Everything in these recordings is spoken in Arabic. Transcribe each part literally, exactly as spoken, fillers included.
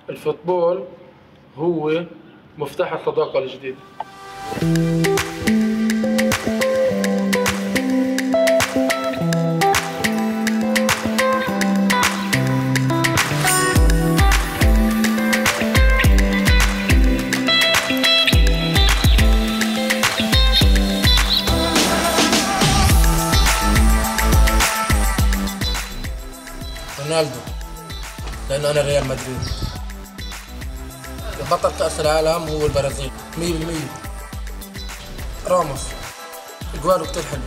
الفوتبول هو مفتاح الصداقة الجديدة. رونالدو، لأنه أنا ريال مدريد. بطل كأس العالم هو البرازيل مية بالمية. راموس، أجواله كتير حلوة.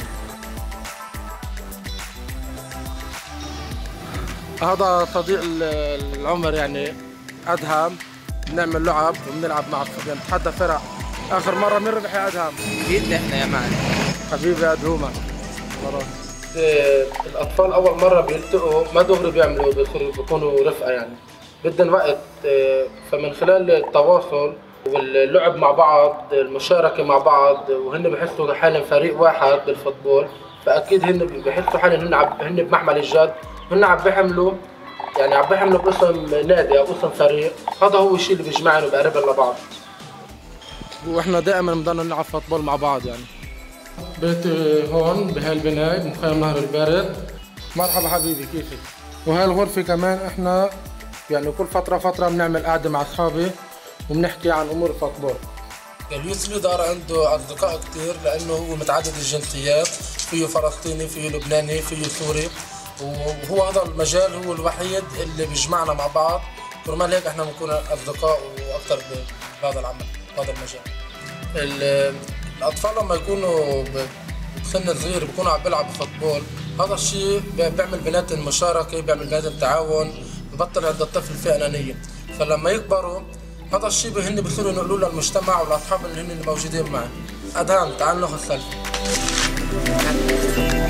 هذا صديق العمر يعني أدهم، بنعمل لعب وبنلعب مع الصبيان، نتحدى فرق. آخر مرة مين ربح يا أدهم؟ جيتنا احنا يا معلم. حبيبي أدهومة. الأطفال أول مرة بيلتقوا ما دغري بيعملوا بيكونوا رفقة يعني، بدهم وقت، فمن خلال التواصل واللعب مع بعض، المشاركة مع بعض، وهن بحسوا حالهم فريق واحد بالفوتبول، فأكيد هن بحسوا حالهم هن عب هن بمحمل الجد، هن عم بيحملوا يعني عم بيحملوا باسم نادي أو اسم فريق، هذا هو الشيء اللي بيجمعنا وبيقربنا لبعض. وإحنا دائما بنضلنا نلعب فوتبول مع بعض يعني. بيتي هون بهالبناية مخيم نهر البارد. مرحبا حبيبي، كيفك؟ وهاي الغرفة كمان احنا يعني كل فترة فترة بنعمل قعدة مع أصحابي وبنحكي عن أمور الفوتبول. اليوث ليدر عنده أصدقاء كتير لأنه هو متعدد الجنسيات، فيه فلسطيني، فيه لبناني، فيه سوري، وهو هذا المجال هو الوحيد اللي بيجمعنا مع بعض، كرمال هيك احنا بنكون أصدقاء وأكثر بهذا العمل بهذا المجال. الأطفال لما يكونوا بسن صغير بيكونوا عم بيلعبوا فوتبول، هذا الشيء بيعمل بيناتهم مشاركة، بيعمل بيناتهم تعاون، ببطل عند الطفل في أنانية، فلما يكبروا هذا الشيء هن بيصيروا ينقلوه للمجتمع ولأصحاب اللي هن الموجودين معه. أدهم تعال ناخذ سيلفي.